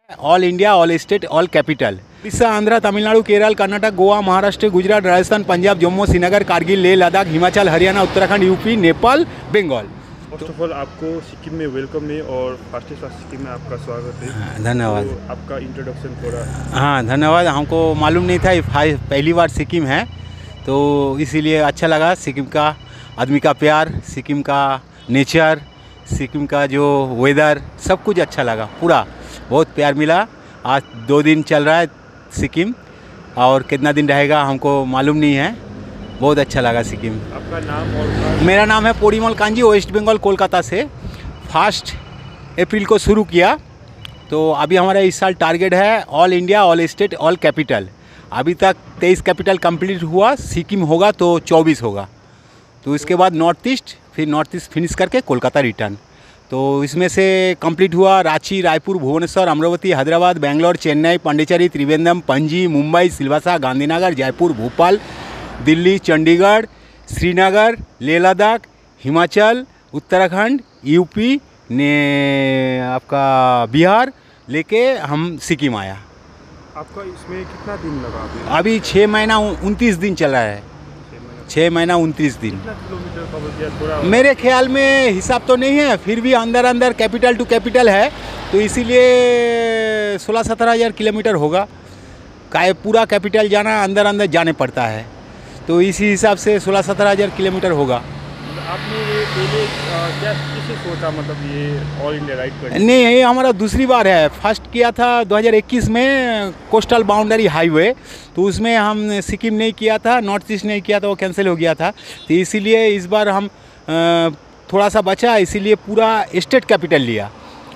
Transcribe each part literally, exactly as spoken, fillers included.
All India, all state, all capital. Orissa, Andhra, Tamil Nadu, Kerala, Karnataka, Goa, Maharashtra, Gujarat, Rajasthan, Punjab, Jammu, Srinagar, Kargil, Leh Ladakh, Himachal, Haryana, Uttarakhand, UP, Nepal, Bengal. First of all आपको सिक्किम में welcome है और फर्स्ट क्लास सिक्किम में आपका स्वागत है। हाँ, धन्यवाद। तो आपका इंट्रोडक्शन थोड़ा। हाँ धन्यवाद। हमको मालूम नहीं था पहली बार सिक्किम है, तो इसीलिए अच्छा लगा। सिक्किम का आदमी का प्यार, सिक्किम का नेचर, सिक्किम का जो वेदर, सब कुछ अच्छा लगा। पूरा बहुत प्यार मिला। आज दो दिन चल रहा है सिक्किम, और कितना दिन रहेगा हमको मालूम नहीं है। बहुत अच्छा लगा सिक्किम। आपका नाम और? मेरा नाम है पोड़ीमल कांजी, वेस्ट बंगाल, कोलकाता से। फर्स्ट अप्रैल को शुरू किया, तो अभी हमारा इस साल टारगेट है all India, all state, all capital. अभी तक तेईस कैपिटल कंप्लीट हुआ, सिक्किम होगा तो चौबीस होगा। तो इसके बाद नॉर्थ ईस्ट, फिर नॉर्थ ईस्ट फिनिश करके कोलकाता रिटर्न। तो इसमें से कंप्लीट हुआ रांची, रायपुर, भुवनेश्वर, अमरावती, हैदराबाद, बेंगलोर, चेन्नई, पांडिचेरी, त्रिवेंद्रम, पणजी, मुंबई, सिलवासा, गांधीनगर, जयपुर, भोपाल, दिल्ली, चंडीगढ़, श्रीनगर, लेह लद्दाख, हिमाचल, उत्तराखंड, यूपी ने आपका बिहार लेके हम सिक्किम आया। आपका इसमें कितना दिन लगा अभी? अभी छः महीना उनतीस दिन चल रहा है। छः महीना उनतीस दिन। कितना किलोमीटर कवर किया थोड़ा? मेरे ख्याल में हिसाब तो नहीं है, फिर भी अंदर अंदर कैपिटल टू कैपिटल है, तो इसीलिए सोलह सत्रह हज़ार किलोमीटर होगा। का पूरा कैपिटल जाना अंदर अंदर जाने पड़ता है, तो इसी हिसाब से सोलह सत्रह हज़ार किलोमीटर होगा। आपने ये पहले क्या किसे सोचा, मतलब ये ऑल इंडिया राइड करने? नहीं, ये हमारा दूसरी बार है। फर्स्ट किया था दो हज़ार इक्कीस में कोस्टल बाउंड्री हाईवे, तो उसमें हम सिक्किम नहीं किया था, नॉर्थ ईस्ट नहीं किया था, वो कैंसिल हो गया था। तो इसीलिए इस बार हम थोड़ा सा बचा, इसीलिए पूरा स्टेट कैपिटल लिया,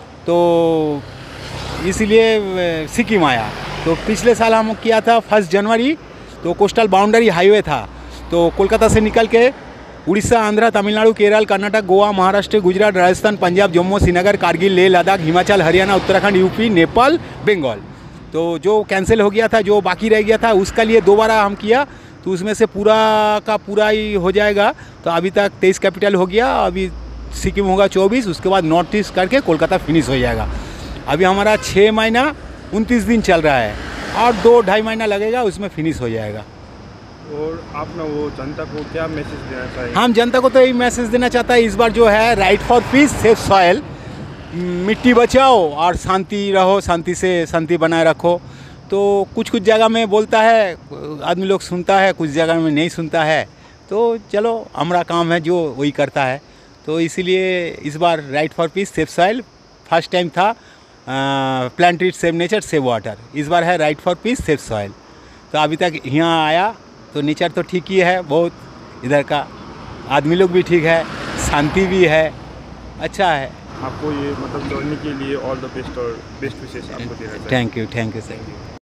तो इसीलिए सिक्किम आया। तो पिछले साल हम किया था फर्स्ट जनवरी, तो कोस्टल बाउंड्री हाईवे था, तो कोलकाता से निकल के उड़ीसा, आंध्र, तमिलनाडु, केरल, कर्नाटक, गोवा, महाराष्ट्र, गुजरात, राजस्थान, पंजाब, जम्मू, श्रीनगर, कारगिल, लेह लद्दाख, हिमाचल, हरियाणा, उत्तराखंड, यूपी, नेपाल, बंगाल। तो जो कैंसिल हो गया था, जो बाकी रह गया था, उसका लिए दोबारा हम किया, तो उसमें से पूरा का पूरा ही हो जाएगा। तो अभी तक तेईस कैपिटल हो गया, अभी सिक्किम होगा चौबीस, उसके बाद नॉर्थ ईस्ट करके कोलकाता फिनिश हो जाएगा। अभी हमारा छः महीना उनतीस दिन चल रहा है, और दो ढाई महीना लगेगा, उसमें फिनिश हो जाएगा। और आप ना वो जनता को क्या मैसेज देना चाहिए? हम जनता को तो यही मैसेज देना चाहता है, इस बार जो है right for peace, safe soil, मिट्टी बचाओ और शांति रहो, शांति से शांति बनाए रखो। तो कुछ कुछ जगह में बोलता है आदमी लोग, सुनता है, कुछ जगह में नहीं सुनता है। तो चलो, हमारा काम है जो वही करता है। तो इसीलिए इस बार right for peace, safe soil. First time था plant tree, save nature, save water. इस बार है right for peace, safe soil. तो अभी तक यहाँ आया तो नेचर तो ठीक ही है बहुत, इधर का आदमी लोग भी ठीक है, शांति भी है, अच्छा है। आपको ये मतलब जर्नी के लिए ऑल द बेस्ट और बेस्ट विशेष आपको देना चाहिए। Thank you, thank you sir.